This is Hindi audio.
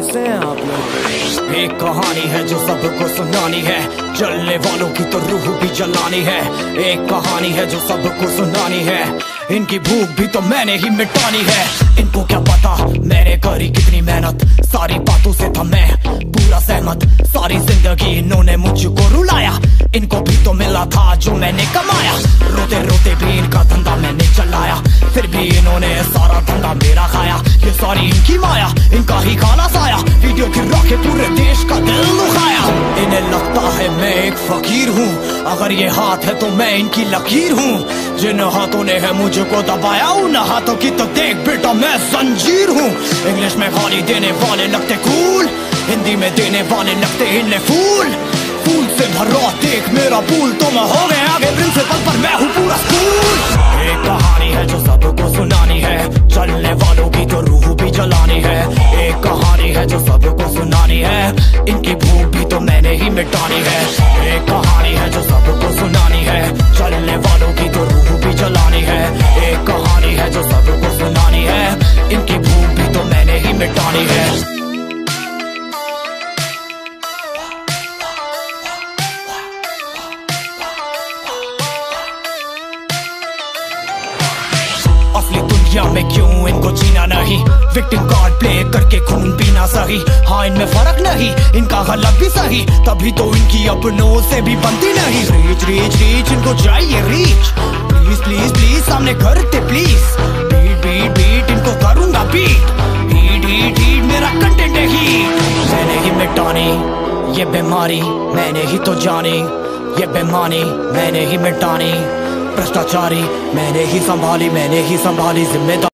कैसे हैं आप लोग? एक कहानी है जो सबको सुनानी है, जलने वालों की तो रूह भी जलानी है। एक कहानी है जो सबको सुनानी है, इनकी भूख भी तो मैंने ही मिटानी है। इनको क्या पता मैंने करी कितनी मेहनत, सारी बातों से था मैं पूरा सहमत। सारी जिंदगी इन्होंने मुझको रुलाया, इनको भी तो मिला था जो मैंने कमाया। रोते रोते भी इनका धंधा मैंने चलाया, फिर भी इन्होंने सारा धंधा मेरा खाया। ये सारी इनकी माया, इनका ही खाना साया, वीडियो गिरा के पूरे देश का दिल दुखाया। इन्हें लगता है मैं एक फकीर हूँ, अगर ये हाथ है तो मैं इनकी लकीर हूँ। जिन हाथों ने है मुझको दबाया, उन हाथों की तो देख बेटा मैं जंजीर हूँ। इंग्लिश में गाली देने वाले लगते कूल, हिंदी में देने वाले लगते इन्हें फूल। फूल से भरा देख मेरा पूल, तो मैं हो गया आगे प्रिंसिपल पर मैं हूँ पूरा स्कूल। एक कहानी है जो सबको सुनानी है, चलने वालों की तो रूह भी जलानी है। एक कहानी है जो सबको सुनानी है, इनकी भूख भी तो मैंने ही मिटानी है। एक कहानी है जो सबको सुनानी है, चलने वालों की तो रूह भी जलानी है। एक कहानी है जो सबको सुनानी है, इनकी भूख भी तो मैंने ही मिटानी है। असली दुनिया में क्यों इनको जीना नहीं, विक्टिम कार्ड प्ले करके खून पीना सही। हाँ इनमें फर्क नहीं, इनका गलत भी सही, तभी तो इनकी अपनों से भी बनती नहीं। रीच रीच रीच इनको चाहिए रीच, प्लीज प्लीज प्लीज सामने करते प्लीज। बीट बीट बीट इनको करूंगा बीट, हीट हीट हीट मेरा कंटेंट है हीट। मैंने ही मिटानी ये बीमारी, मैंने ही तो जानी ये बेमानी, मैंने ही मिटानी भ्रष्टाचारी। मैंने ही संभाली जिम्मेदारी।